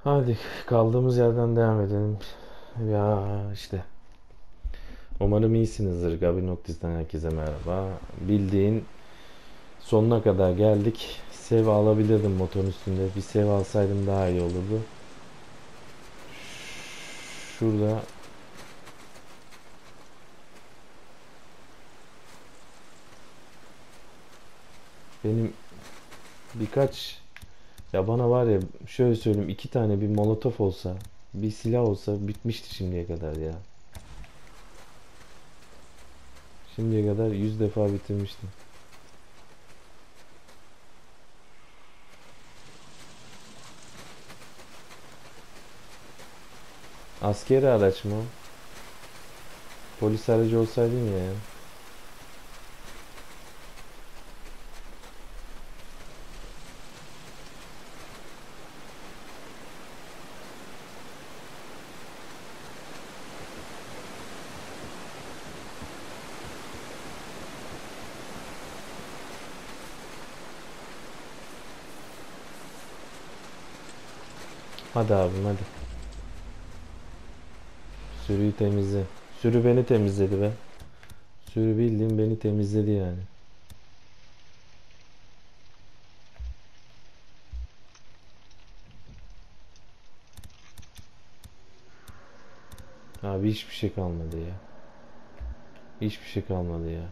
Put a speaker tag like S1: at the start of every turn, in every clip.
S1: Hadi kaldığımız yerden devam edelim. Ya işte. Umarım iyisinizdir. Gabi Noktis'ten herkese merhaba. Bildiğin sonuna kadar geldik. Save alabilirdim motorun üstünde. Bir save alsaydım daha iyi olurdu. Şurada benim birkaç bana var ya şöyle söyleyeyim, iki tane bir molotof olsa, bir silah olsa bitmişti şimdiye kadar ya. Şimdiye kadar 100 defa bitirmiştim. Askeri araç mı? Polis aracı olsaydın ya. Hadi abim hadi. Sürüyü temizle. Sürü beni temizledi be. Sürü bildiğin beni temizledi yani. Abi hiçbir şey kalmadı ya. Hiçbir şey kalmadı ya.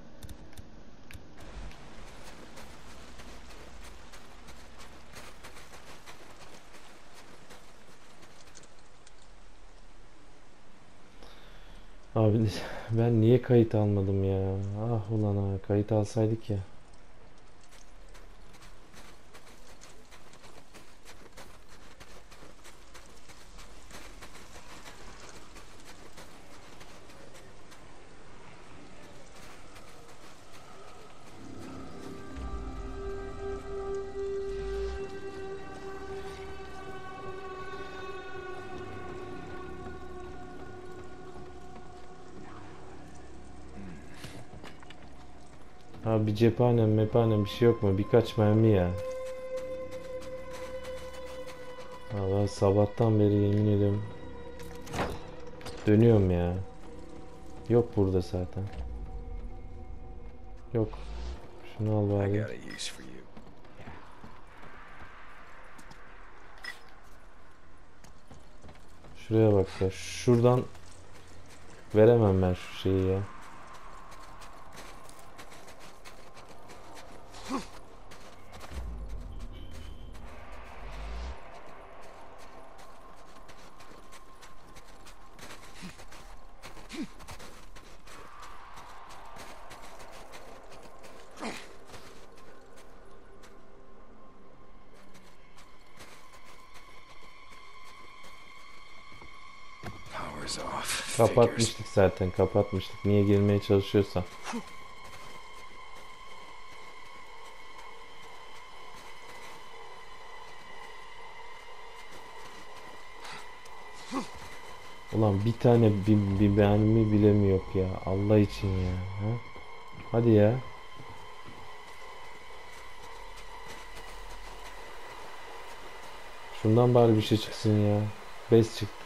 S1: Abi ben niye kayıt almadım ya? Ah ulan ha, kayıt alsaydık ya. Abi cephanem mephanem bir şey yok mu? Birkaç mermi ya. Valla sabahtan beri yemin ediyorum dönüyorum ya. Yok burada zaten. Yok. Şunu al
S2: I
S1: bari.
S2: got a use for you.
S1: Şuraya bak ya. Şuradan veremem ben şu şeyi ya.
S2: Power's off. Figures.
S1: Kapatmıştık zaten, kapatmıştık. Niye girmeye çalışıyorsam. Ulan bir tane bir mermi bile mi yok ya? Allah için ya. Ha? Hadi ya. Şundan bari bir şey çıksın ya. Bez çıktı.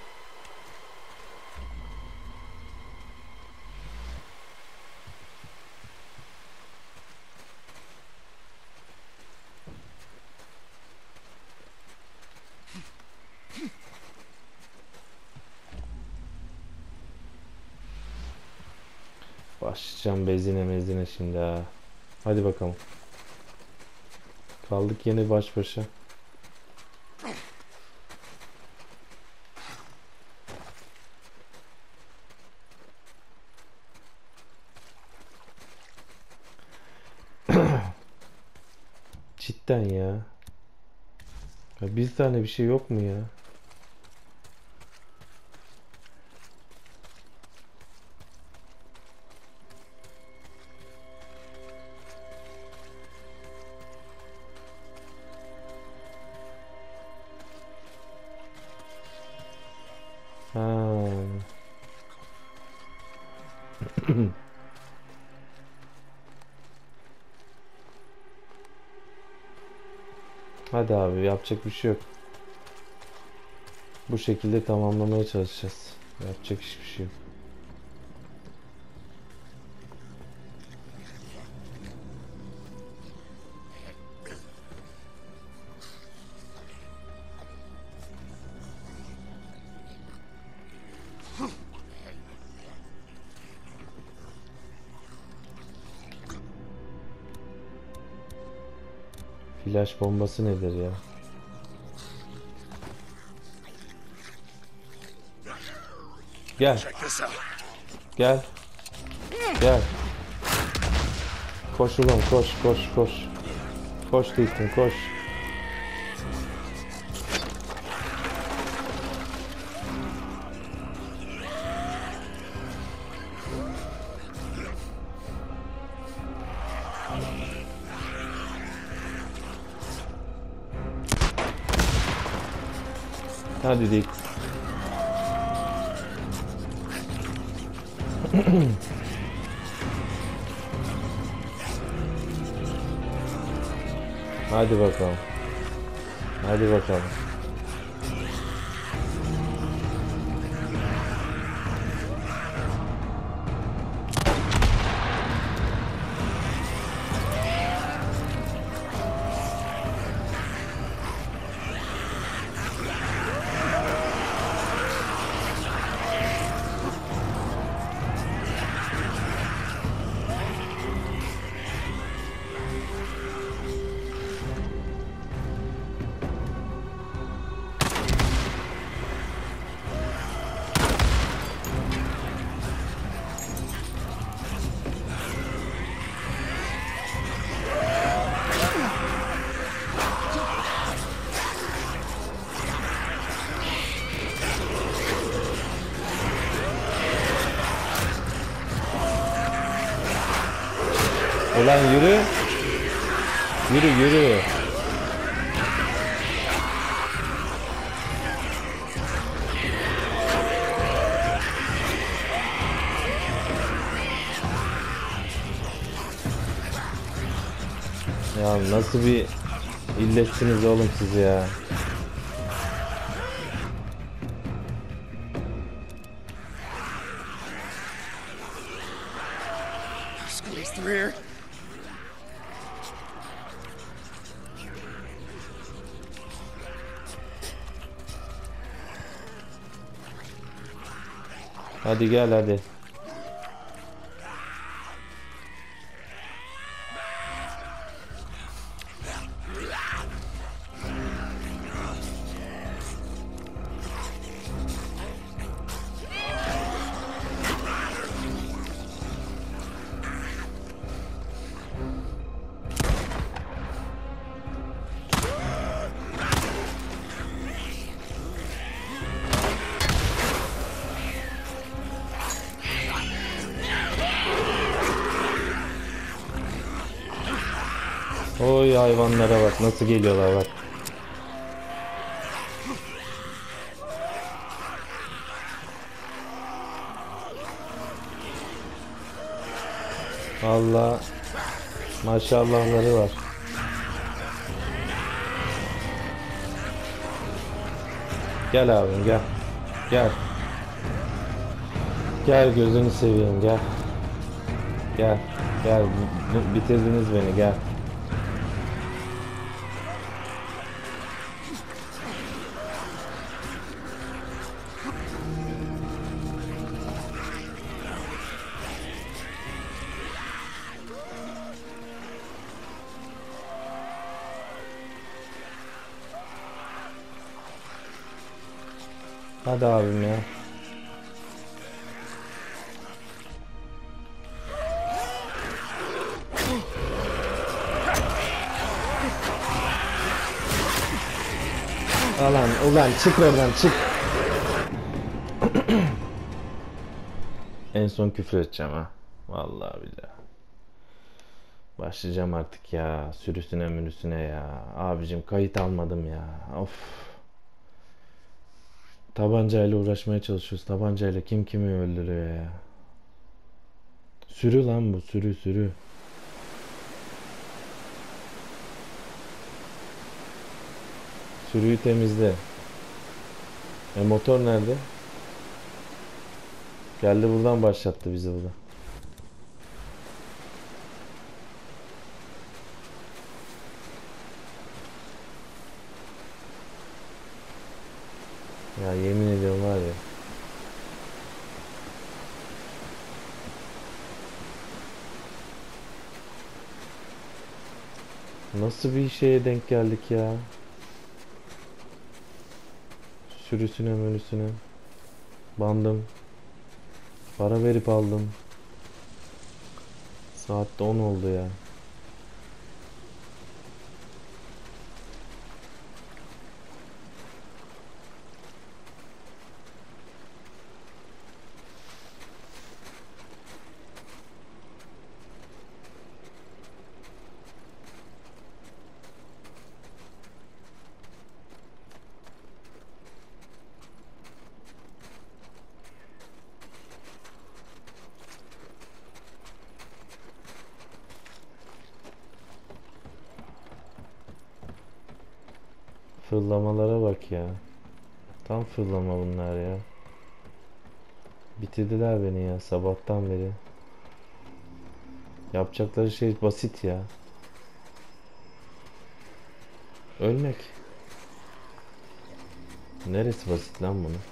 S1: Başlayacağım bezine mezine şimdi ha. Hadi bakalım. Kaldık yine baş başa. Cidden ya. Ya bir tane bir şey yok mu ya? Ha. Hadi abi yapacak bir şey yok. Bu şekilde tamamlamaya çalışacağız. Yapacak hiçbir şey yok. Flash bombası nedir ya? Gel.
S2: Check this out.
S1: Gel. Gel. Koş ulan koş koş koş. Koş Ethan koş. Hadi Dick. Hadi bakalım. Hadi bakalım. Ulan yürü. Yürü yürü. Ya nasıl bir illetsiniz oğlum siz ya.
S2: Squeeze through here.
S1: Hadi gel hadi. Oy hayvanlara bak nasıl geliyorlar bak. Allah maşallahları var. Gel abim gel. Gel. Gel gözünü seveyim gel. Gel. Gel. Bitirdiniz beni gel. Hadi abim ya. Ulan çık oradan çık. En son küfür edeceğim ha. Vallahi billahi. Başlayacağım artık ya. Sürüsüne mürüsüne ya. Abicim kayıt almadım ya. Of. Tabancayla uğraşmaya çalışıyoruz. Tabancayla kim kimi öldürüyor ya. Sürü lan bu sürü sürü. Sürüyü temizle. Motor nerede? Geldi buradan başlattı bizi burada. Ya yemin ediyorum var ya. Nasıl bir şeye denk geldik ya? Sürüsüne mürüsüne. Bandım. Para verip aldım. Saatte 10 oldu ya. Fırlamalara bak ya. Tam fırlama bunlar ya. Bitirdiler beni ya sabahtan beri. Yapacakları şey basit ya. Ölmek. Neresi basit lan bunun?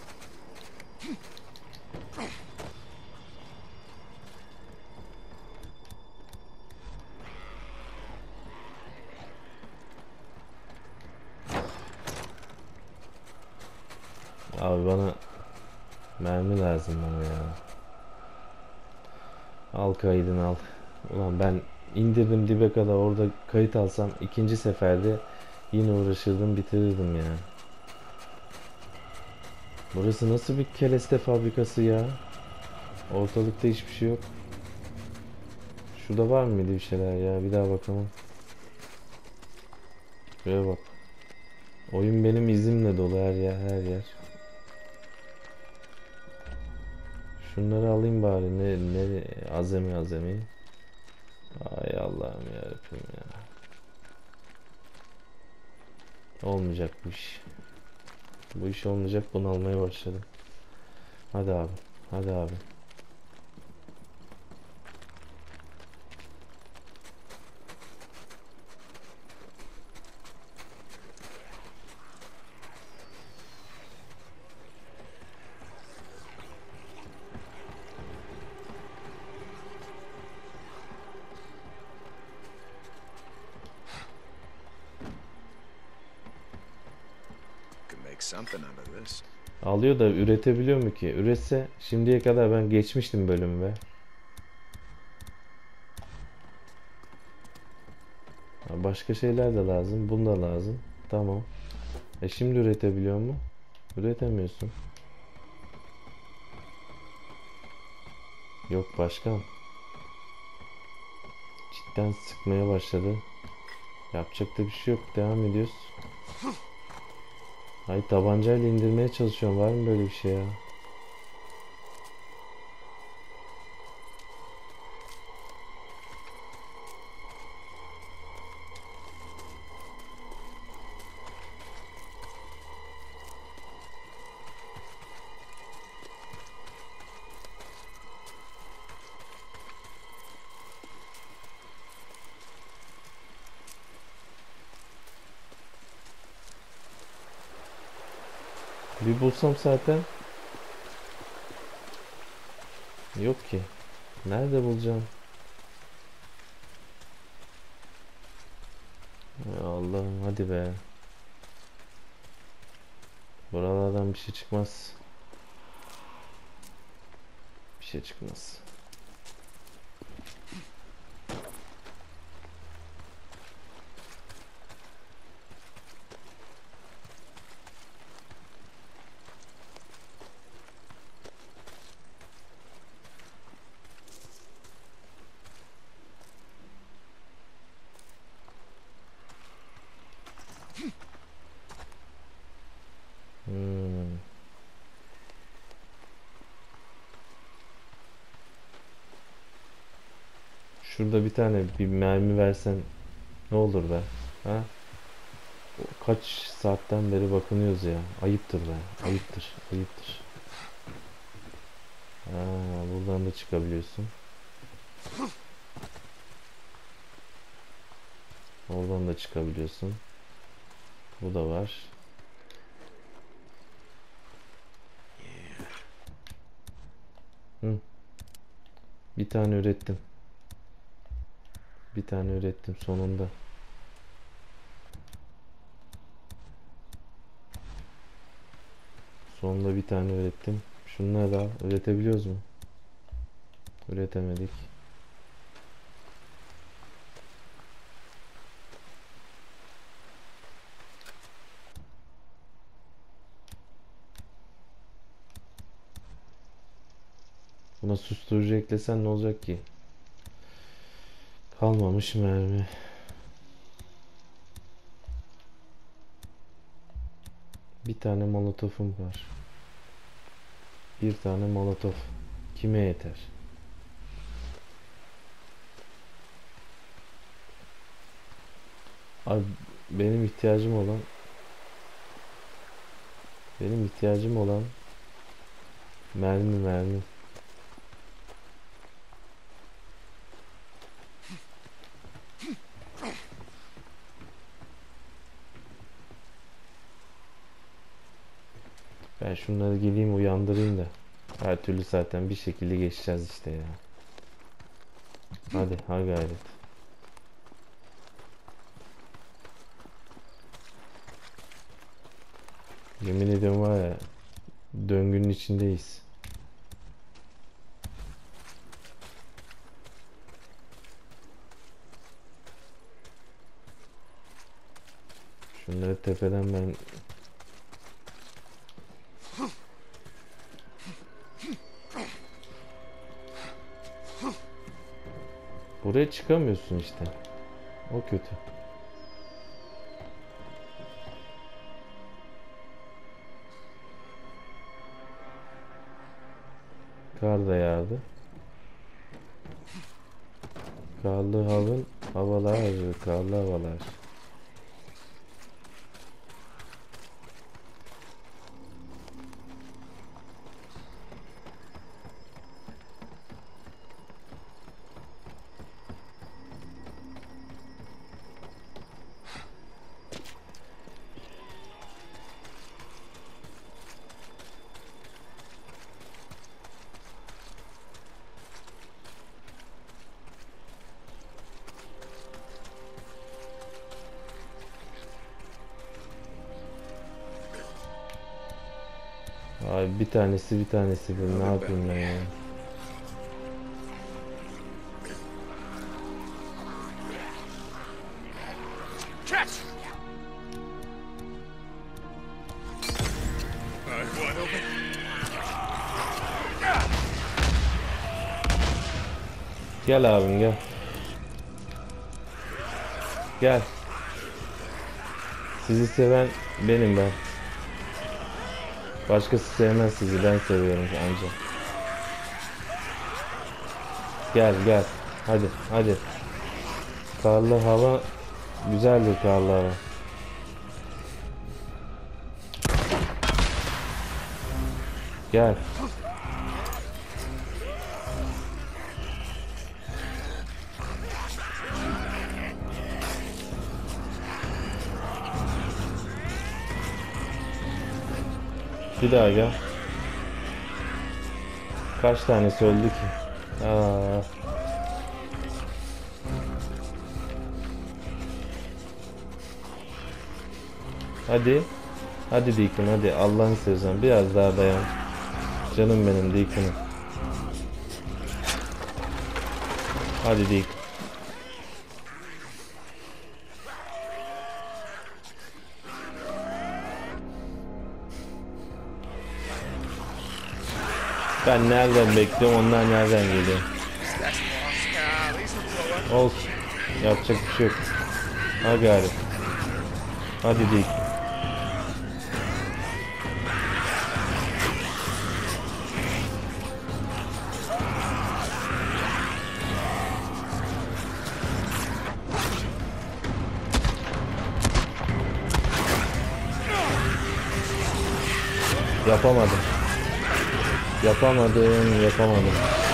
S1: Abi bana mermi lazım bana ya. Al kaydını al. Ulan ben indirdim dibe kadar orada kayıt alsam ikinci seferde yine uğraşırdım bitirirdim ya. Burası nasıl bir keleste fabrikası ya? Ortalıkta hiçbir şey yok. Şurada var mıydı bir şeyler ya? Bir daha bakalım. Şuraya bak. Oyun benim izimle dolu her yer her yer. Şunları alayım bari ne azami. Ay Allah'ım yarabbim ya. Olmayacak bu iş. Bu iş olmayacak, bunu almaya başladım. Hadi abi. Hadi abi.
S2: Could make something out of this.
S1: Alıyor da üretebiliyor mu ki? Üretse şimdiye kadar ben geçmiştim bölümü be. Başka şeyler de lazım. Bunu da lazım. Tamam. Şimdi üretebiliyor mu? Üretemiyorsun. Yok başkan. Cidden sıkmaya başladı. Yapacak da bir şey yok. Devam ediyoruz. Ay tabancayla indirmeye çalışıyorum. Var mı böyle bir şey ya? Bir bulsam zaten. Yok ki. Nerede bulacağım? Ya Allah'ım hadi be. Buralardan bir şey çıkmaz. Bir şey çıkmaz. Hmm. Şurada bir tane bir mermi versen ne olur be? Ha? Kaç saatten beri bakınıyoruz ya. Ayıptır be. Ayıptır. Ayıptır. Ha, buradan da çıkabiliyorsun. Oradan da çıkabiliyorsun. Bu da var. Hı. Bir tane ürettim. Bir tane ürettim sonunda. Sonunda bir tane ürettim. Şunları da üretebiliyoruz mu? Üretemedik. Buna susturucu eklesen ne olacak ki? Kalmamış mermi. Bir tane molotofum var. Bir tane molotof. Kime yeter? Abi benim ihtiyacım olan mermi. Ben şunları geleyim uyandırayım da. Her türlü zaten bir şekilde geçeceğiz işte ya. Hadi ha gayret. Yemin ediyorum var ya, döngünün içindeyiz. Şunları tepeden ben buraya çıkamıyorsun işte. O kötü. Kar da yağdı. Karlı karlı havalar. Abi bir tanesi ne yapayım ben ya? Gel abim gel. Gel. Sizi seven benim ben. Başkası sevmez sizi, ben seviyorum ancak. Gel. Hadi. Karlı hava güzeldir, karlı hava. Gel. Bir daha gel. Kaç tanesi öldü ki? Aa. Hadi. Hadi Deacon hadi. Allah'ını seversen biraz daha dayan. Canım benim Deacon'ım. Hadi Deacon. Ben nereden bekliyorum, onlar nereden geliyor? Olsun. Yapacak bir şey yok. Ha gari. Hadi Deacon. Yapamadım. Yapamadım.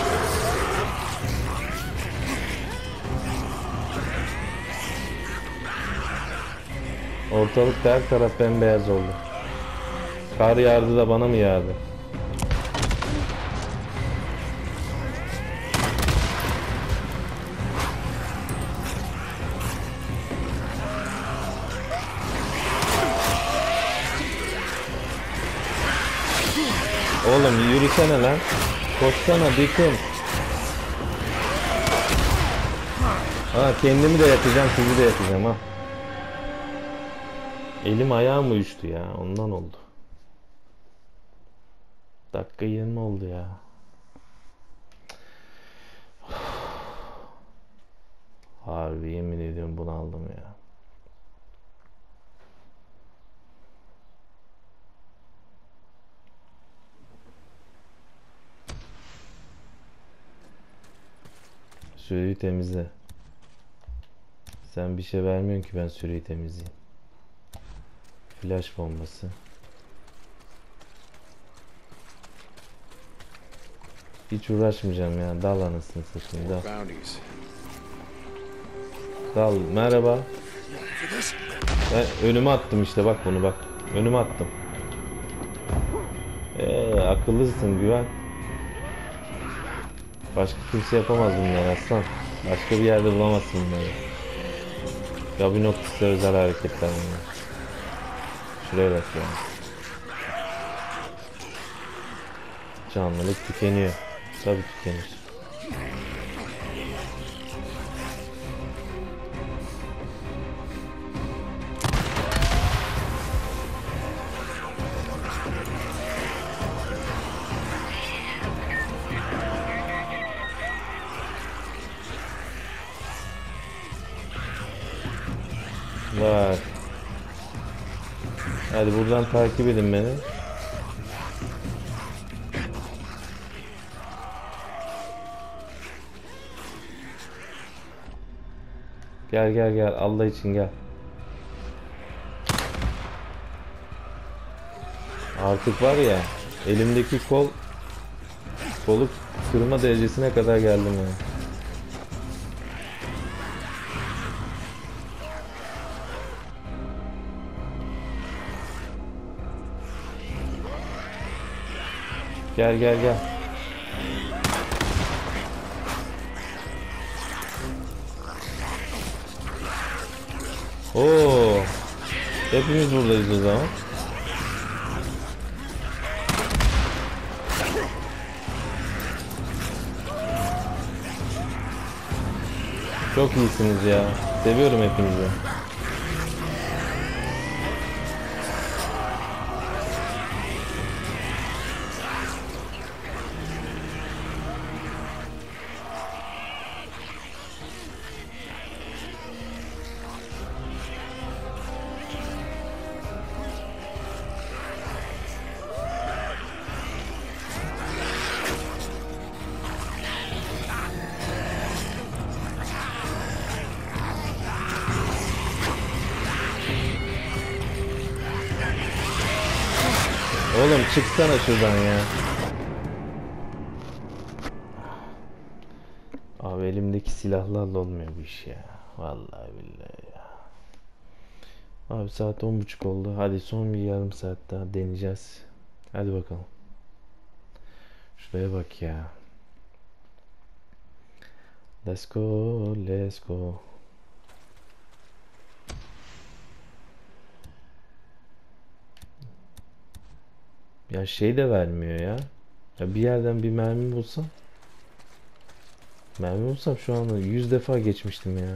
S1: Ortalıkta her taraf bembeyaz oldu. Kar yağdı da bana mı yağdı? Oğlum yürüsene lan. Koşsana Deacon. Ha, kendimi de yakacağım, sizi de yakacağım ha. Elim ayağım uyuştu ya, ondan oldu. Dakika 20 oldu ya. Harbi yemin ediyorum bunaldım ya. Sürüyü temizle. Sen bir şey vermiyorsun ki ben sürüyü temizleyeyim. Flash bombası. Hiç uğraşmayacağım ya. Dal anasını satayım, dal.
S2: Bounties.
S1: Dal. Merhaba. Ben önüme attım işte, bak bunu bak. Önüme attım. Akıllısın, güven. Başka kimse yapamaz bunları aslan. Başka bir yerde bulamazsın bunları. Gabinox'ta özel hareketler bunlar. Şuraya bak ya. Canlılık tükeniyor. Tabii tükenir. Bak. Hadi buradan takip edin beni. Gel Allah için gel. Artık var ya, elimdeki kolu kırma derecesine kadar geldim yani. Gel. Oo. Hepimiz buradayız o zaman. Çok iyisiniz ya. Seviyorum hepinizi. Oğlum çıksana şuradan ya. Abi elimdeki silahlarla olmuyor bu iş ya. Vallahi billahi ya. Abi saat 10:30 oldu. Hadi son bir yarım saat daha deneyeceğiz. Hadi bakalım. Şuraya bak ya. Let's go. Ya şey de vermiyor ya. Ya bir yerden bir mermi bulsam. Mermi bulsam şu anda 100 defa geçmiştim ya.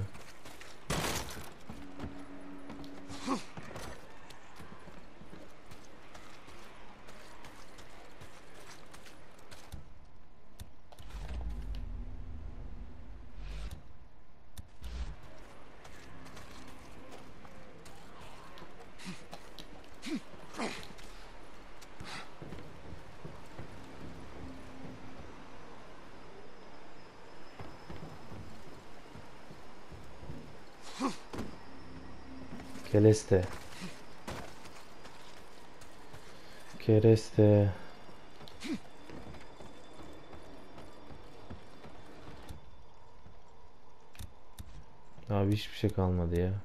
S1: Kereste. Abi hiçbir şey kalmadı ya.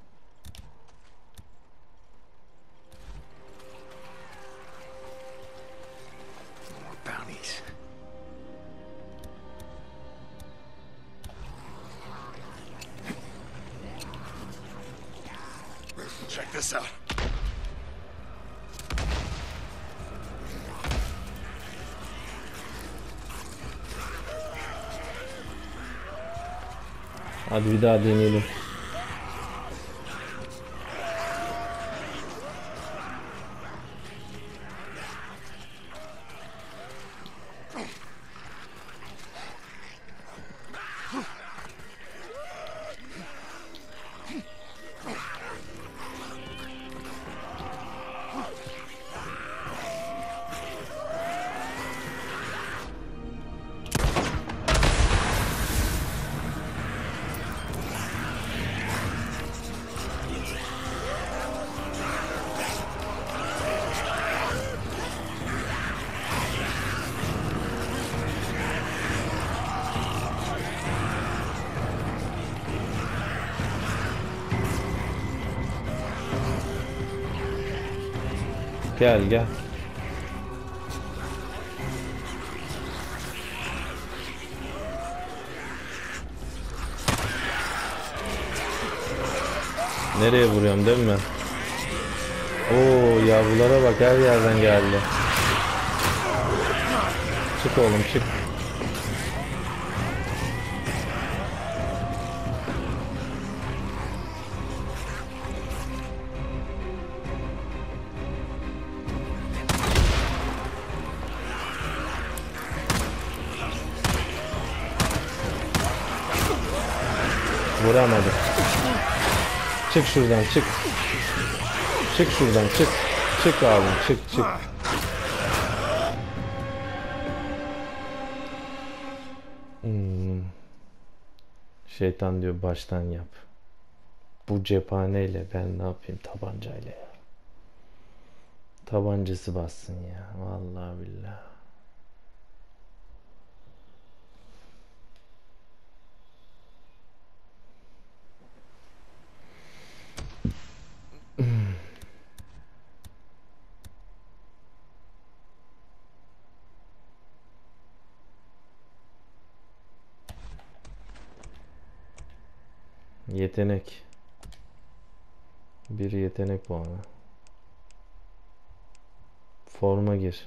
S2: More bounties. Check this out.
S1: Hadi bir daha deneyelim. Gel gel. Nereye vuruyorum değil mi? Oo yavrulara bak, her yerden geldi. Çık oğlum çık. Vuramadık. Çık şuradan çık. Çık şuradan çık. Çık abi çık çık. Şeytan diyor baştan yap. Bu cephaneyle ben ne yapayım tabancayla ya. Tabancası bassın ya. Vallahi billahi. Yetenek. Bir yetenek puanı. Forma gir.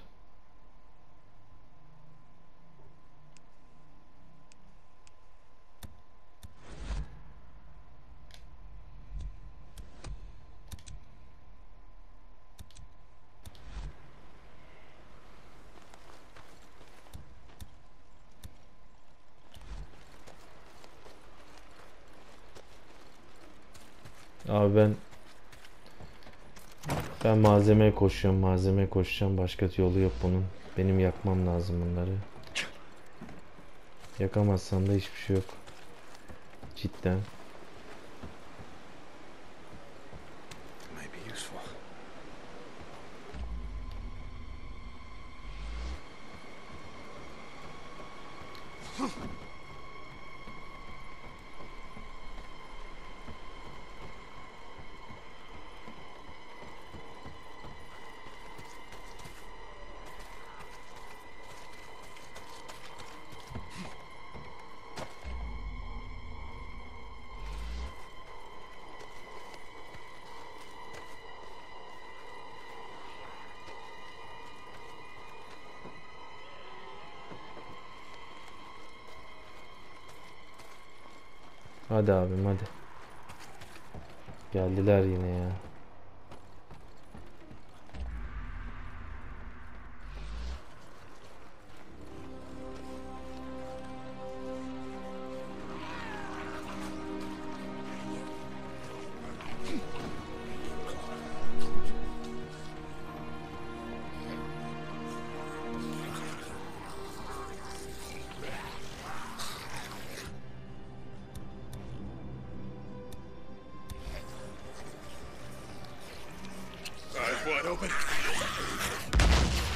S1: Abi ben malzemeye koşuyorum. Malzemeye koşacağım. Başka yolu yok bunun. Benim yakmam lazım bunları. Yakamazsam da hiçbir şey yok. Cidden.
S2: Might be useful.
S1: Hadi abim hadi. Geldiler yine ya.
S2: Eyes wide open.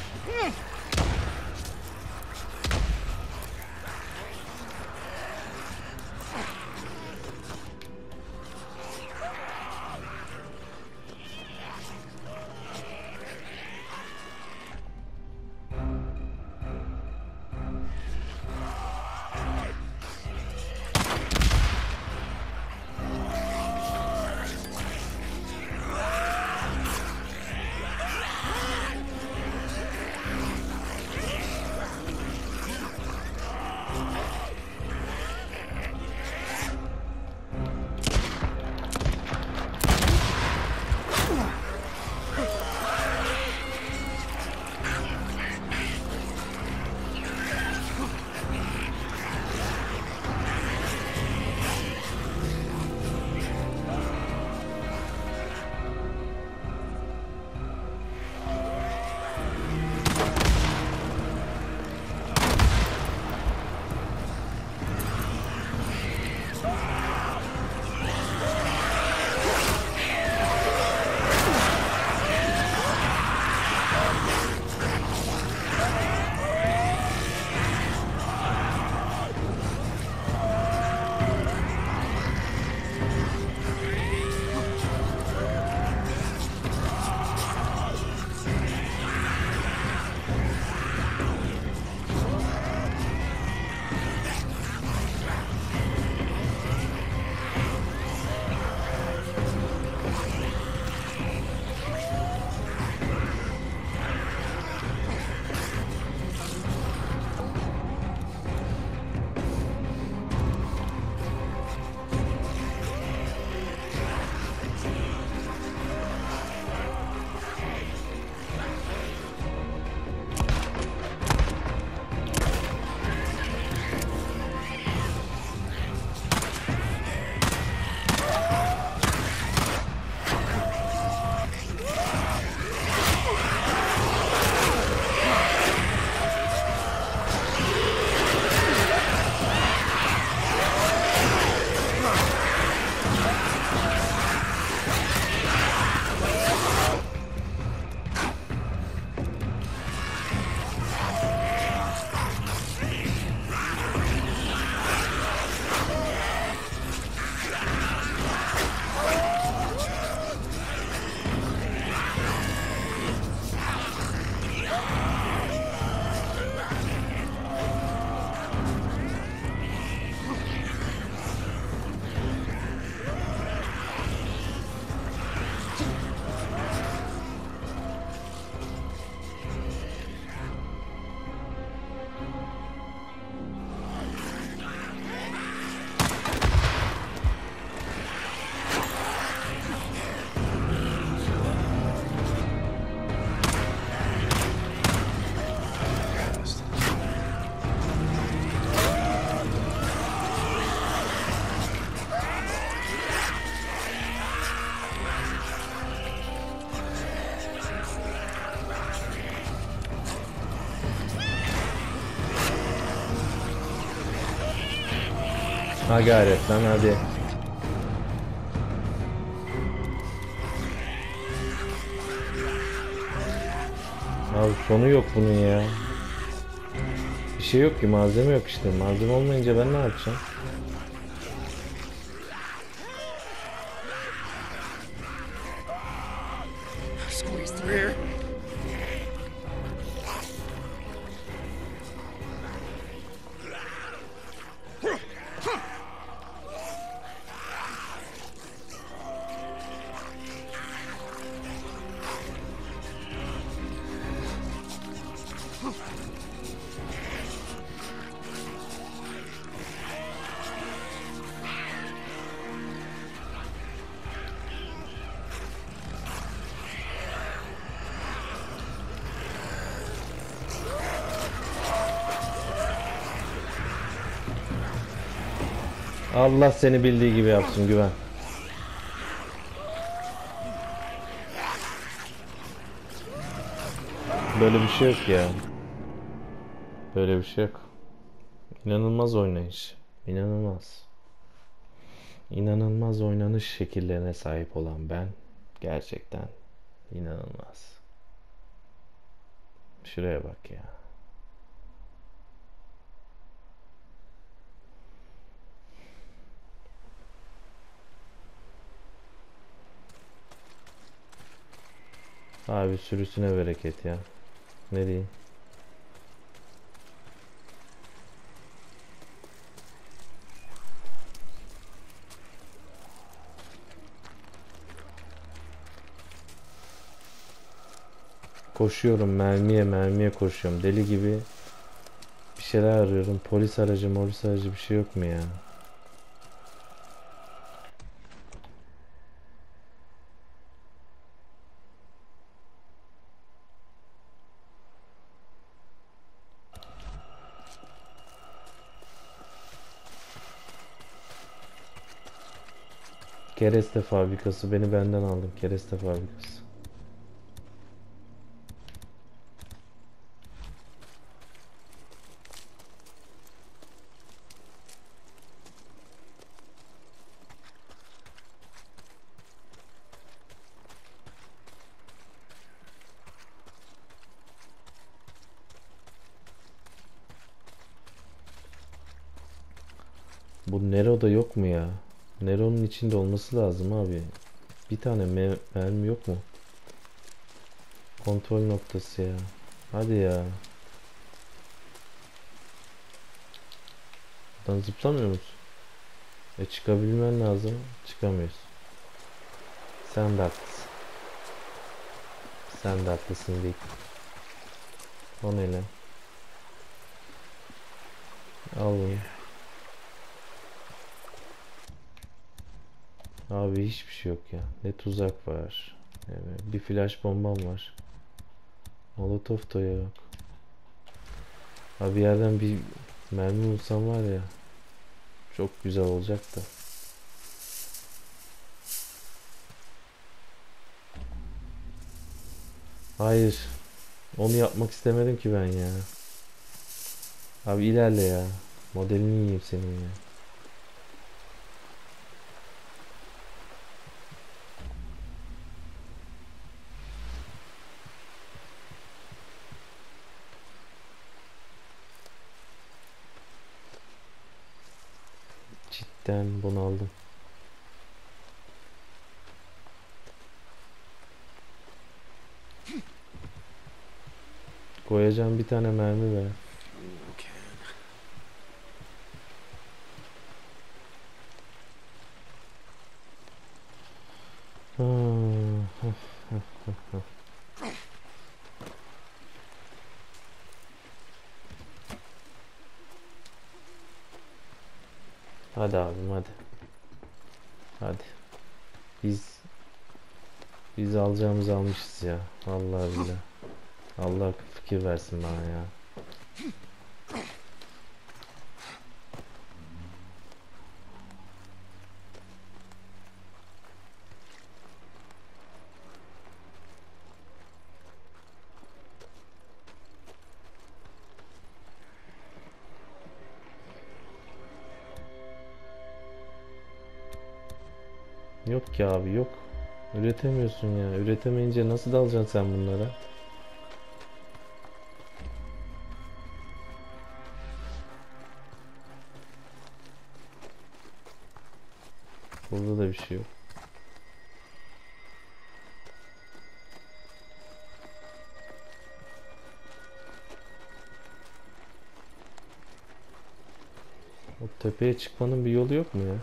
S1: Ha gayret lan hadi. Abi sonu yok bunun ya. Bir şey yok ki, malzeme yok işte. Malzeme olmayınca ben ne yapacağım?
S2: Squeeze through here.
S1: Allah seni bildiği gibi yapsın, güven. Böyle bir şey yok ya. Böyle bir şey yok. İnanılmaz oynayış. İnanılmaz. İnanılmaz oynanış şekillerine sahip olan ben. Gerçekten inanılmaz. Şuraya bak ya. Abi sürüsüne bereket ya. Ne diyeyim? Koşuyorum, mermiye koşuyorum. Deli gibi bir şeyler arıyorum. Polis aracı bir şey yok mu ya? Kereste fabrikası, beni benden aldın. Kereste fabrikası. Bu Nero'da yok mu ya? Nero'nun içinde olması lazım abi. Bir tane mermi yok mu? Kontrol noktası ya. Hadi ya. Buradan zıplamıyor musun? Çıkabilmen lazım. Çıkamıyoruz. Sen de haklısın. Sen de haklısın değil. O ne lan? Al bunu. Abi hiçbir şey yok ya. Ne tuzak var. Evet, bir flash bombam var. Molotof da yok. Abi bir yerden bir mermi bulsam var ya. Çok güzel olacak da. Hayır. Onu yapmak istemedim ki ben ya. Abi ilerle ya. Modelini yiyeyim senin ya. Cidden bunu aldım. Koyacağım bir tane mermi ver. Hadi abim hadi. Hadi. Biz biz alacağımızı almışız ya. Vallahi billahi. Allah fikir versin bana ya. Yok ki abi, yok. Üretemiyorsun ya. Üretemeyince nasıl dalacaksın sen bunlara? Burada da bir şey yok. O tepeye çıkmanın bir yolu yok mu ya?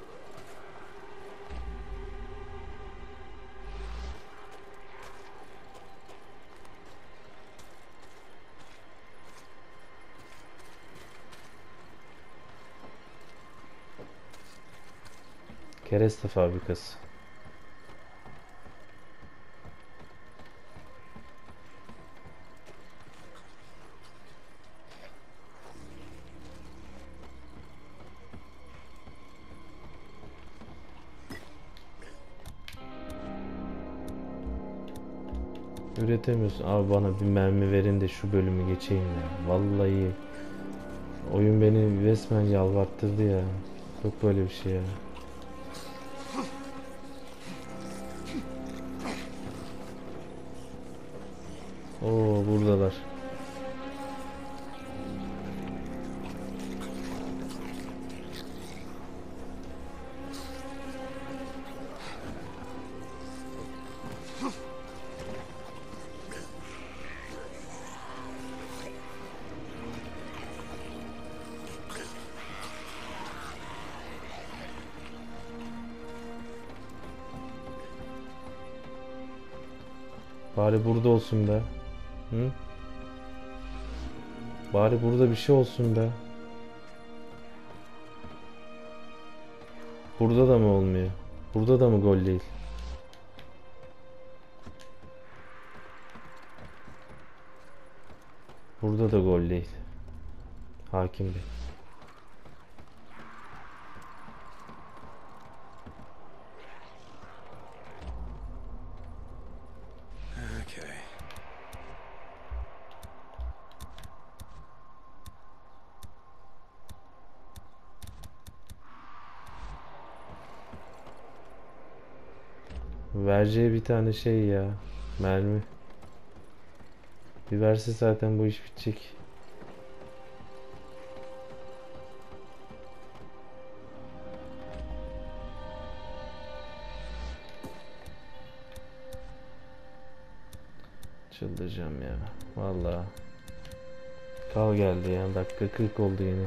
S1: Kereste fabrikası. Üretemiyorsun. Abi bana bir mermi verin de şu bölümü geçeyim ya. Vallahi oyun beni resmen yalvarttırdı ya. Yok böyle bir şey ya. Oo, buradalar. Bari burada olsun be. Hı? Bari burada bir şey olsun be. Burada da mı olmuyor? Burada da mı gol değil? Burada da gol değil. Hakim Bey.
S2: Okay.
S1: Vereceği bir tane şey ya. Mermi. Bir verse zaten bu iş bitecek. Çıldıracağım ya. Vallahi. Kal geldi ya. Dakika 40 oldu yine.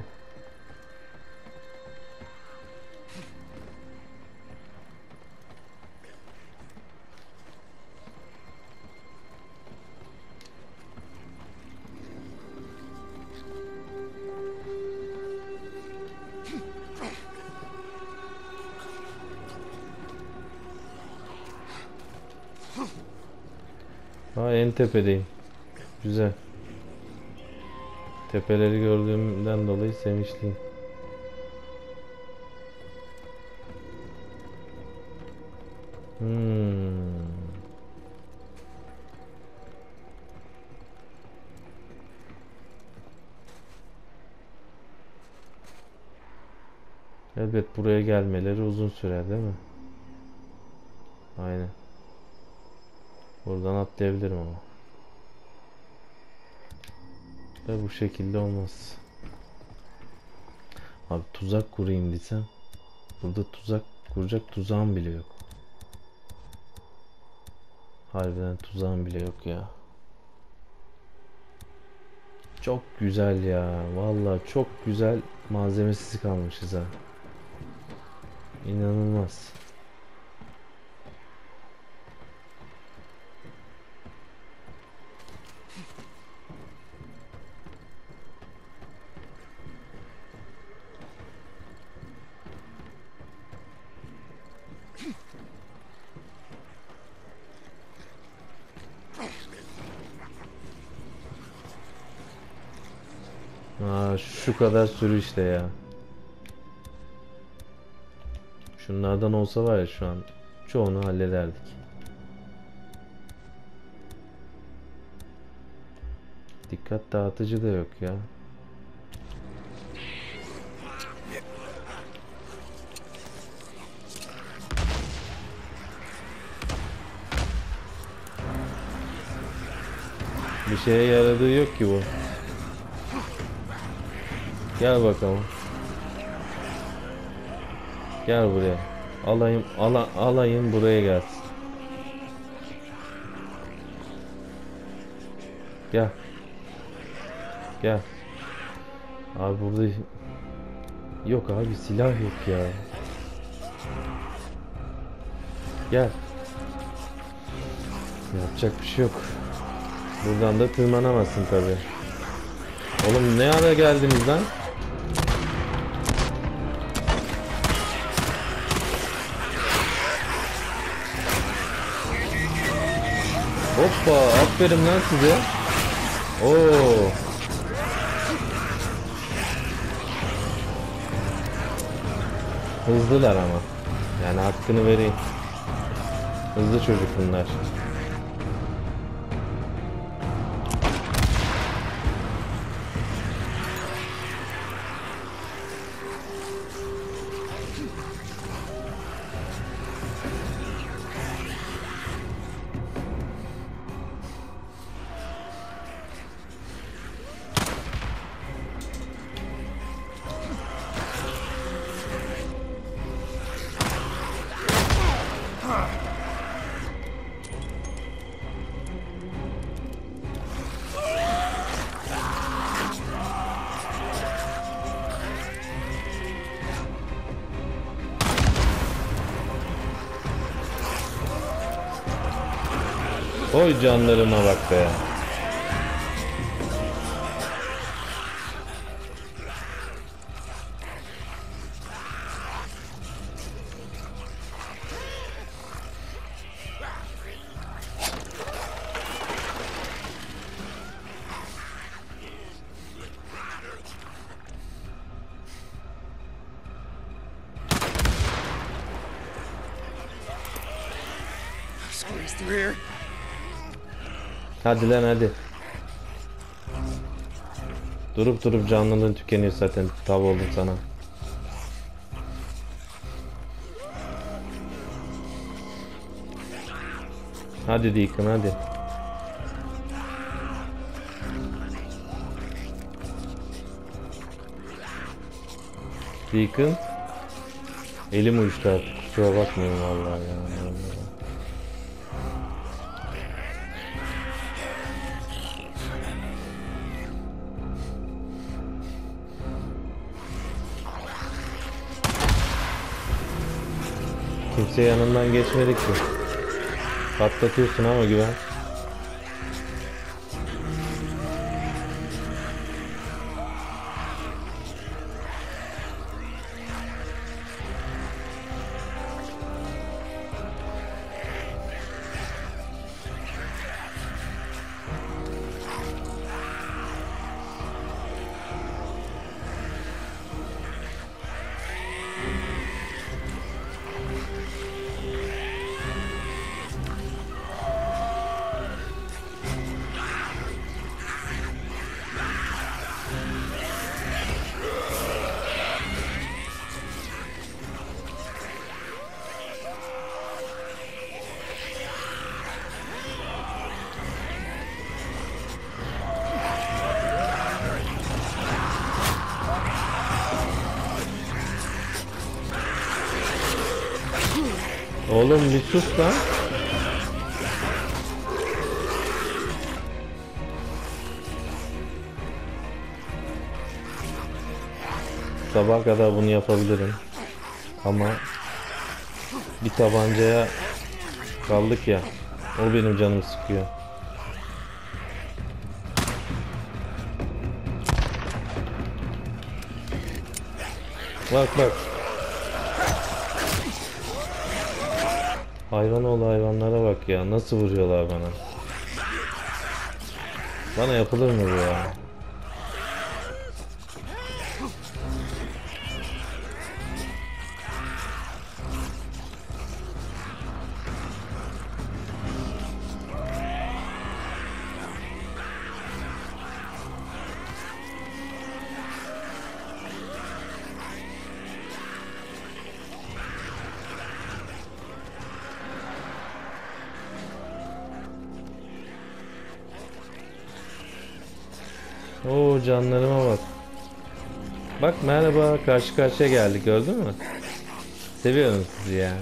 S1: Ha, en tepedeyim. Güzel. Tepeleri gördüğümden dolayı sevinçliyim. Hmm. Elbet buraya gelmeleri uzun sürer değil mi? Aynen. Buradan atlayabilirim ama. Ve bu şekilde olmaz. Abi tuzak kurayım desem. Burada tuzak kuracak tuzağım bile yok. Harbiden tuzağım bile yok ya. Çok güzel ya. Vallahi çok güzel malzemesiz kalmışız ha. İnanılmaz. Aa, şu kadar sürü işte ya. Şunlardan olsa var ya şu an çoğunu hallederdik. Dikkat dağıtıcı da yok ya. Bir şeye yaradığı yok ki bu. Gel bakalım. Gel buraya. Alayım buraya gelsin. Gel. Gel. Abi burada yok abi, silah yok ya. Gel. Yapacak bir şey yok. Buradan da tırmanamazsın tabi. Oğlum ne ara geldiniz lan? Hoppa, aferin lan size. Oo. Hızlılar ama. Yani hakkını vereyim. Hızlı çocuk bunlar. Oy canlarıma bak be.
S2: Squeeze through here.
S1: Hadi lan hadi. Durup canlılığın tükeniyor zaten. Tav oldum sana. Hadi Deacon hadi. Deacon. Elim uyuştu artık. Kusura bakmayın vallahi ya. Kimse yanından geçmedi ki. Patlatıyorsun ama güven. Oğlum bir sus lan. Sabaha kadar bunu yapabilirim. Ama bir tabancaya kaldık ya. O benim canımı sıkıyor. Bak. Hayvanoğlu hayvanlara bak ya. Nasıl vuruyorlar bana. Bana yapılır mı bu ya? Oo, canlarıma bak. Bak merhaba, karşı karşıya geldik, gördün mü? Seviyorum sizi ya.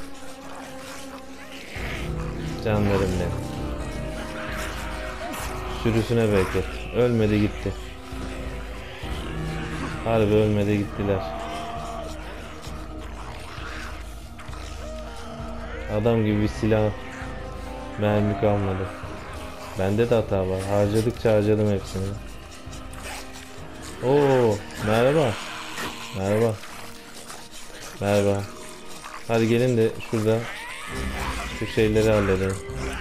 S1: Canlarım benim. Sürüsüne bereket. Ölmedi gitti. Harbi ölmedi gittiler. Adam gibi bir silah, mermi kalmadı. Bende de hata var. Harcadıkça harcadım hepsini. Oo, merhaba. Merhaba. Merhaba. Hadi gelin de şurada şu şeyleri halledelim.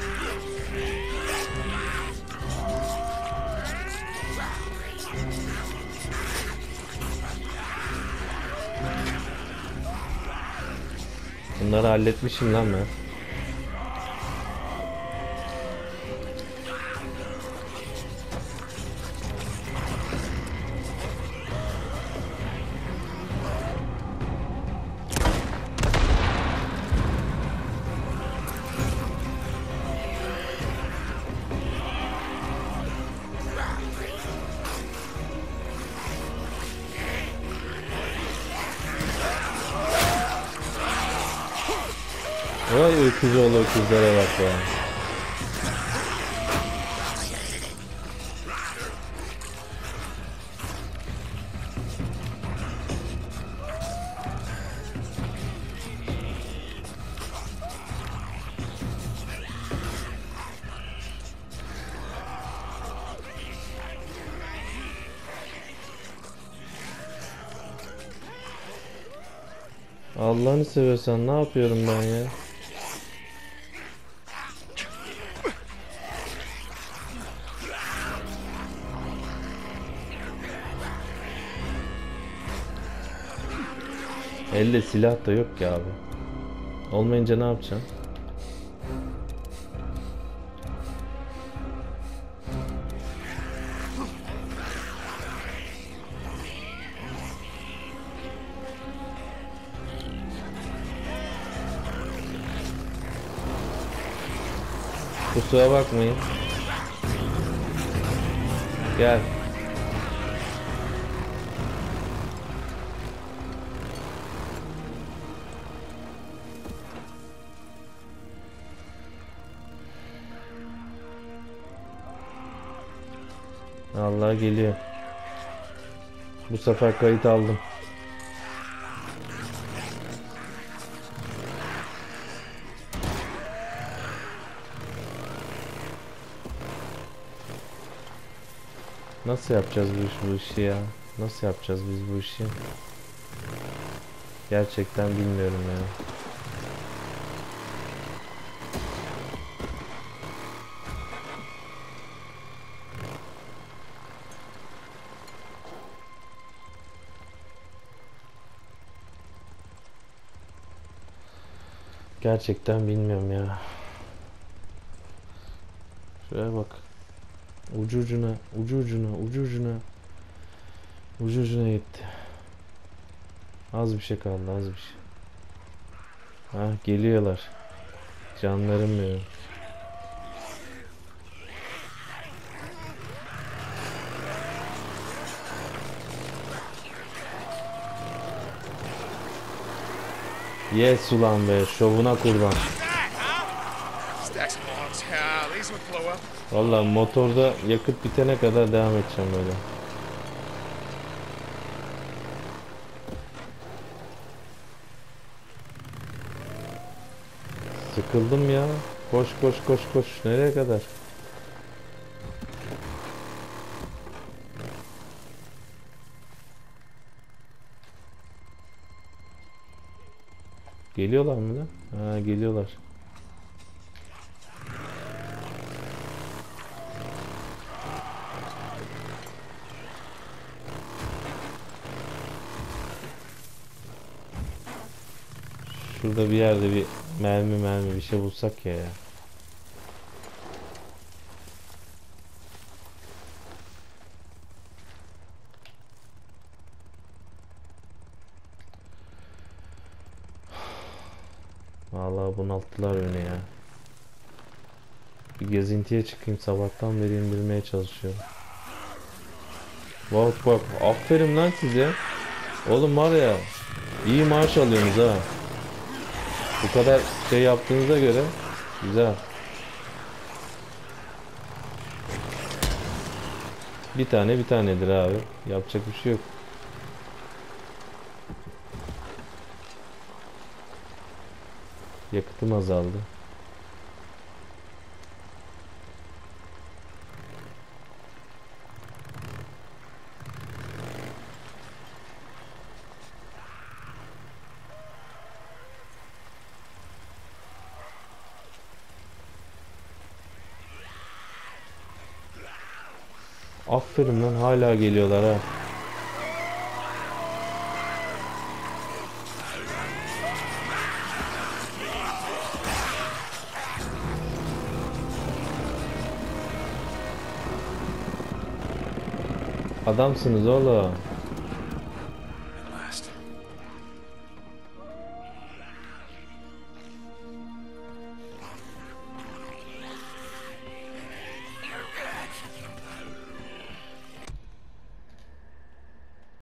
S1: Bunları halletmişim lan ben. Vay öküz oğlu öküzlere bak ya. Allah'ını seversen ne yapıyorum ben ya? Elde silah da yok ki abi. Olmayınca ne yapacaksın? Kusura bakmayın. Gel. Allah geliyor. Bu sefer kayıt aldım. Nasıl yapacağız bu işi ya? Nasıl yapacağız biz bu işi? Gerçekten bilmiyorum ya. Gerçekten bilmiyorum ya. Şuraya bak. Ucu ucuna, ucu ucuna, ucu ucuna. Ucu ucuna gitti. Az bir şey kaldı, az bir şey. Ha, geliyorlar. Canlarım benim. Yes ulan be, şovuna kurban.
S2: Stacks of logs. Yeah, these would blow up.
S1: Vallahi motorda yakıt bitene kadar devam edeceğim böyle. Sıkıldım ya. Koş koş koş koş. Nereye kadar? Geliyorlar mı lan? Ha, geliyorlar. Şurada bir yerde bir mermi bir şey bulsak ya. Vallahi bunalttılar beni ya. Bir gezintiye çıkayım, sabahtan beri indirmeye çalışıyorum. Bak bak, aferin lan size. Oğlum var ya, iyi maaş alıyorsunuz ha. Bu kadar şey yaptığınıza göre güzel. Bir tane bir tanedir abi. Yapacak bir şey yok. Yakıtım azaldı. Aferin lan, hala geliyorlar ha. Adamsınız oğlum.